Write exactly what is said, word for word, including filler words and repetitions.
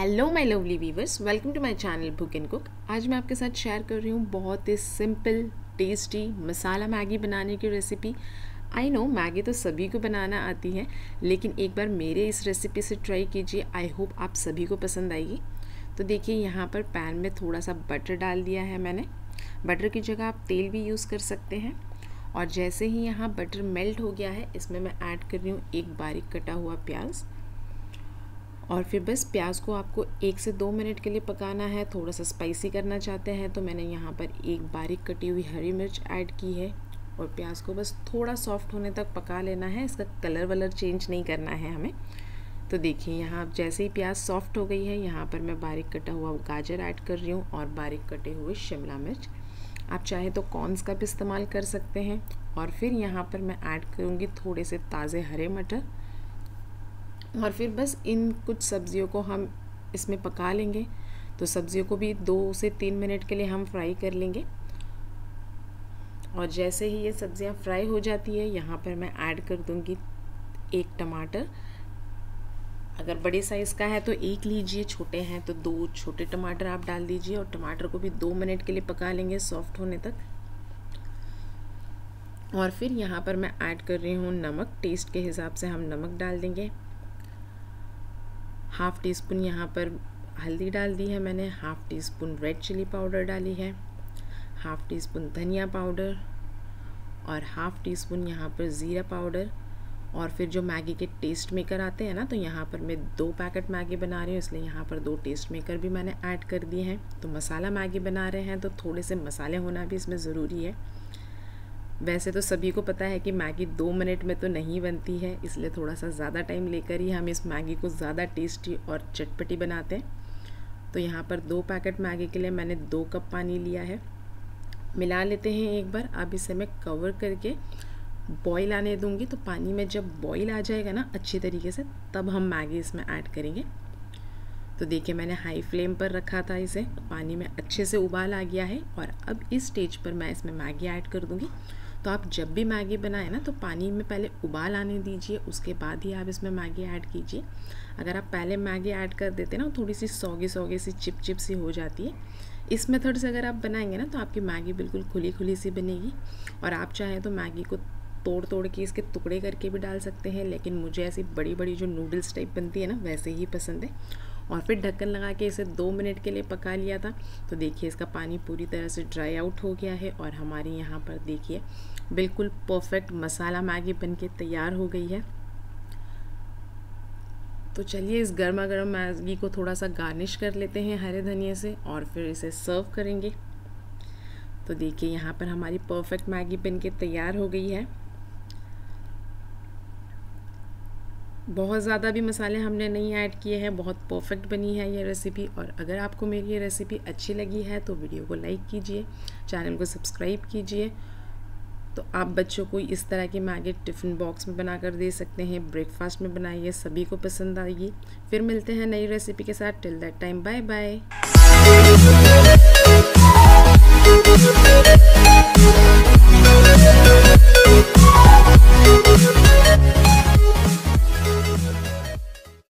Hello my lovely viewers, welcome to my channel book and cook. आज मैं आपके साथ शेयर कर रही हूँ बहुत ही सिंपल टेस्टी मसाला मैगी बनाने की रेसिपी। आई नो मैगी तो सभी को बनाना आती है, लेकिन एक बार मेरे इस रेसिपी से ट्राई कीजिए। आई होप आप सभी को पसंद आएगी। तो देखिए, यहाँ पर पैन में थोड़ा सा बटर डाल दिया है मैंने। बटर की जगह आप तेल भी यूज़ कर सकते हैं। और जैसे ही यहाँ बटर मेल्ट हो गया है, इसमें मैं ऐड कर रही हूँ एक बारीक कटा हुआ प्याज। और फिर बस प्याज को आपको एक से दो मिनट के लिए पकाना है। थोड़ा सा स्पाइसी करना चाहते हैं तो मैंने यहाँ पर एक बारीक कटी हुई हरी मिर्च ऐड की है। और प्याज को बस थोड़ा सॉफ्ट होने तक पका लेना है, इसका कलर वलर चेंज नहीं करना है हमें। तो देखिए, यहाँ जैसे ही प्याज सॉफ्ट हो गई है, यहाँ पर मैं बारीक कटा हुआ गाजर ऐड कर रही हूँ और बारीक कटे हुए शिमला मिर्च। आप चाहे तो कॉर्न्स का भी इस्तेमाल कर सकते हैं। और फिर यहाँ पर मैं ऐड करूँगी थोड़े से ताज़े हरे मटर। और फिर बस इन कुछ सब्जियों को हम इसमें पका लेंगे। तो सब्जियों को भी दो से तीन मिनट के लिए हम फ्राई कर लेंगे। और जैसे ही ये सब्जियां फ्राई हो जाती है, यहाँ पर मैं ऐड कर दूंगी एक टमाटर। अगर बड़े साइज़ का है तो एक लीजिए, छोटे हैं तो दो छोटे टमाटर आप डाल दीजिए। और टमाटर को भी दो मिनट के लिए पका लेंगे सॉफ्ट होने तक। और फिर यहाँ पर मैं ऐड कर रही हूँ नमक। टेस्ट के हिसाब से हम नमक डाल देंगे। हाफ़ टी स्पून यहाँ पर हल्दी डाल दी है मैंने। Half teaspoon red chilli powder डाली है। हाफ़ टी स्पून धनिया पाउडर और हाफ़ टी स्पून यहाँ पर ज़ीरा पाउडर। और फिर जो मैगी के टेस्ट मेकर आते हैं ना, तो यहाँ पर मैं दो पैकेट मैगी बना रही हूँ, इसलिए यहाँ पर दो टेस्ट मेकर भी मैंने ऐड कर दिए हैं। तो मसाला मैगी बना रहे हैं तो थोड़े से मसाले होना भी इसमें ज़रूरी है। वैसे तो सभी को पता है कि मैगी दो मिनट में तो नहीं बनती है, इसलिए थोड़ा सा ज़्यादा टाइम लेकर ही हम इस मैगी को ज़्यादा टेस्टी और चटपटी बनाते हैं। तो यहाँ पर दो पैकेट मैगी के लिए मैंने दो कप पानी लिया है। मिला लेते हैं एक बार। अब इसे मैं कवर करके बॉईल आने दूँगी। तो पानी में जब बॉईल आ जाएगा ना अच्छी तरीके से, तब हम मैगी इसमें ऐड करेंगे। तो देखिए, मैंने हाई फ्लेम पर रखा था इसे। पानी में अच्छे से उबाल आ गया है और अब इस स्टेज पर मैं इसमें मैगी ऐड कर दूँगी। तो आप जब भी मैगी बनाएं ना, तो पानी में पहले उबाल आने दीजिए, उसके बाद ही आप इसमें मैगी ऐड कीजिए। अगर आप पहले मैगी ऐड कर देते ना, थोड़ी सी सौगी सौगी सी चिप चिप सी हो जाती है। इस मेथड से अगर आप बनाएंगे ना, तो आपकी मैगी बिल्कुल खुली खुली सी बनेगी। और आप चाहें तो मैगी को तोड़ तोड़ के इसके टुकड़े करके भी डाल सकते हैं, लेकिन मुझे ऐसी बड़ी बड़ी जो नूडल्स टाइप बनती है ना, वैसे ही पसंद है। और फिर ढक्कन लगा के इसे दो मिनट के लिए पका लिया था। तो देखिए, इसका पानी पूरी तरह से ड्राई आउट हो गया है और हमारी यहाँ पर देखिए बिल्कुल परफेक्ट मसाला मैगी बनके तैयार हो गई है। तो चलिए, इस गर्मा गर्म मैगी को थोड़ा सा गार्निश कर लेते हैं हरे धनिया से और फिर इसे सर्व करेंगे। तो देखिए, यहाँ पर हमारी परफेक्ट मैगी बनके तैयार हो गई है। बहुत ज़्यादा भी मसाले हमने नहीं ऐड किए हैं, बहुत परफेक्ट बनी है ये रेसिपी। और अगर आपको मेरी ये रेसिपी अच्छी लगी है तो वीडियो को लाइक कीजिए, चैनल को सब्सक्राइब कीजिए। तो आप बच्चों को इस तरह की मैगी टिफ़िन बॉक्स में बनाकर दे सकते हैं, ब्रेकफास्ट में बनाइए, सभी को पसंद आएगी। फिर मिलते हैं नई रेसिपी के साथ। Till that time, bye bye.